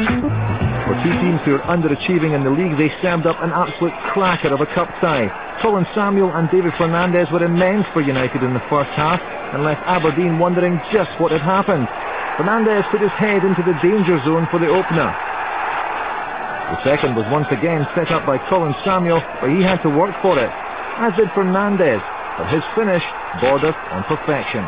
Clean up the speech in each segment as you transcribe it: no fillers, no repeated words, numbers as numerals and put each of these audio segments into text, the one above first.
For two teams who are underachieving in the league, they served up an absolute cracker of a cup tie. Colin Samuel and David Fernandez were immense for United in the first half and left Aberdeen wondering just what had happened. Fernandez put his head into the danger zone for the opener. The second was once again set up by Colin Samuel, but he had to work for it, as did Fernandez, but his finish bordered on perfection.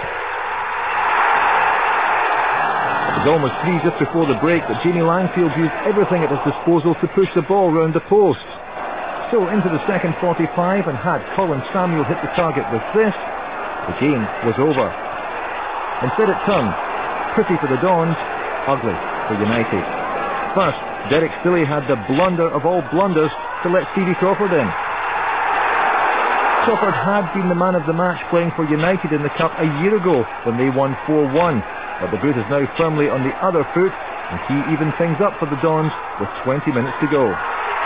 It was almost 3 just before the break, but Jamie Langfield used everything at his disposal to push the ball round the post. So into the second 45, and had Colin Samuel hit the target with this, the game was over. Instead it turned pretty for the Dons, ugly for United. First, Derek Stilley had the blunder of all blunders to let Stevie Crawford in. Crawford had been the man of the match playing for United in the Cup a year ago when they won 4-1, but the boot is now firmly on the other foot, and he evened things up for the Dons with 20 minutes to go.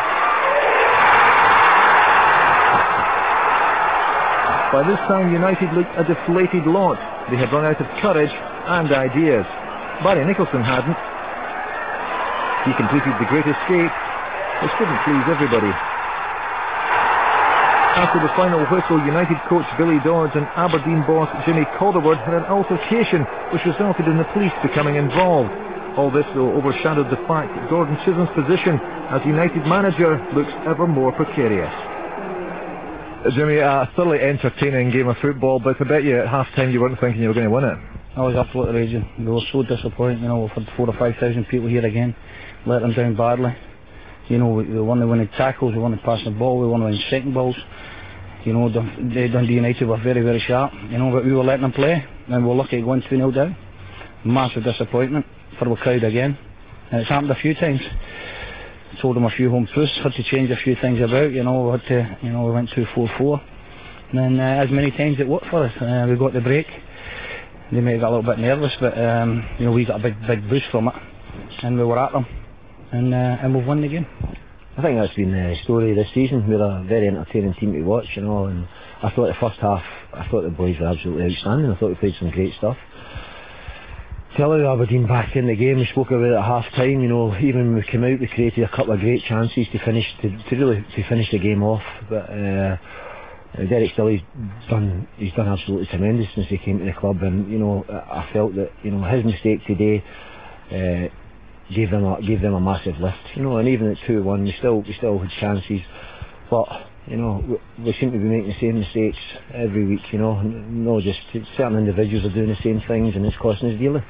By this time, United looked a deflated lot. They had run out of courage and ideas. Barry Nicholson hadn't. He completed the great escape, which didn't please everybody. After the final whistle, United coach Billy Dodds and Aberdeen boss Jimmy Calderwood had an altercation which resulted in the police becoming involved. All this, though, overshadowed the fact that Gordon Chisholm's position as United manager looks ever more precarious. Jimmy, a thoroughly entertaining game of football, but I bet you at half-time you weren't thinking you were going to win it. I was absolutely raging. We were so disappointed. You know, we've had 4,000 or 5,000 people here again. Let them down badly. You know, we won the winning tackles, we won the passing the ball, we won the winning second balls. You know, Dundee United were very, very sharp, you know, but we were letting them play, and we were lucky to go 2-0 down. Massive disappointment for the crowd again. And it's happened a few times. Told them a few home truths, had to change a few things about, you know, we had to, you know, we went 2-4-4. And then as many times it worked for us. We got the break. They may have got a little bit nervous, but, you know, we got a big boost from it. And we were at them. And we've won the game. I think that's been the story this season. We're a very entertaining team to watch, you know, and I thought the first half, I thought the boys were absolutely outstanding. I thought we played some great stuff. To allow Aberdeen back in the game, we spoke about it at half time, you know, even when we came out we created a couple of great chances to finish the game off, but Derek Stilley's done absolutely tremendous since he came to the club, and you know, I felt that, you know, his mistake today gave them a massive lift, you know, and even at 2-1 we still had chances, but you know, we seem to be making the same mistakes every week, you know, no, just certain individuals are doing the same things and it's costing us dearly.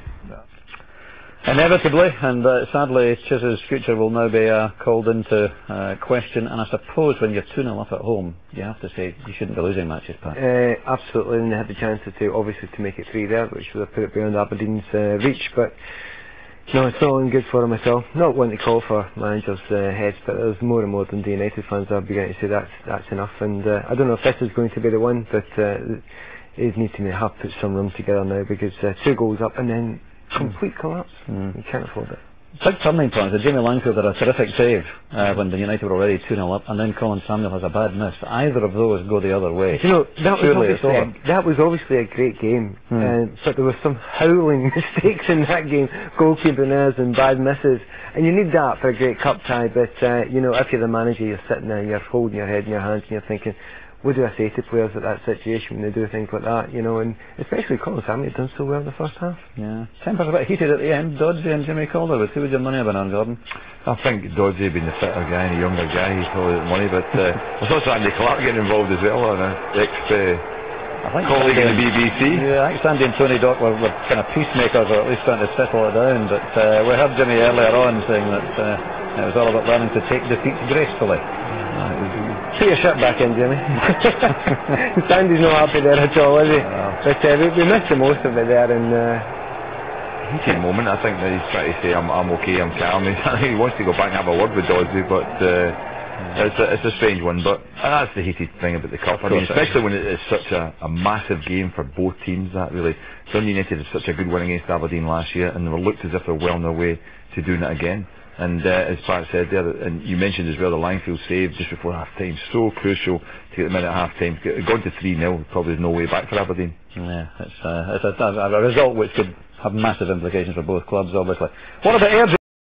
Inevitably, and sadly Chis's future will now be called into question, and I suppose when you're 2-0 up at home you have to say you shouldn't be losing matches, Pat. Absolutely, and they had the chance to make it 3 there, which would have put it beyond Aberdeen's reach, but no, it's not looking good for them at all. Not wanting to call for managers' heads, but there's more and more Dundee United fans that are beginning to say that's enough, and I don't know if this is going to be the one, but they need to have put some room together now, because 2 goals up and then complete collapse. You can't afford it. Big turning points. Jamie Langfield had a terrific save when the United were already 2-0 up, and then Colin Samuel has a bad miss. Either of those go the other way. You know, that was obviously a great game, but there were some howling mistakes in that game, goalkeeping errors and bad misses, and you need that for a great cup tie. But you know, if you're the manager, you're sitting there, you're holding your head in your hands, and you're thinking, what do I say to players at that situation when they do things like that, you know, and especially Colin Samuel done so well in the first half. Yeah. Tempers a bit heated at the end. Doddsy and Jimmy Calderwood. Who would your money have been on, Gordon? I think Doddsy being the fitter guy and the younger guy, he's probably the money, but there's also Andy Clark getting involved as well, an ex-colleague in the BBC. Yeah, I think Sandy and Tony Dock were kind of peacemakers, or at least trying to settle it down, but we heard Jimmy earlier on saying that it was all about learning to take defeats gracefully. Put your shirt back in, Jimmy. Sandy's not happy there at all, is he? But we missed the most of it there, and heated moment. I think that he's trying to say I'm okay, I'm calm. He wants to go back and have a word with Doddsy, but it's a strange one. But that's the heated thing about the cup. I mean, especially when it is such a massive game for both teams. That really, Dundee United had such a good win against Aberdeen last year, and they were looked as if they're well on their way to doing it again. And as Pat said there, and you mentioned as well, the Langfield save just before half time, so crucial to get them in at half time. Gone to 3-0, probably there's no way back for Aberdeen. Yeah, it's a result which could have massive implications for both clubs, obviously. What about Aberdeen?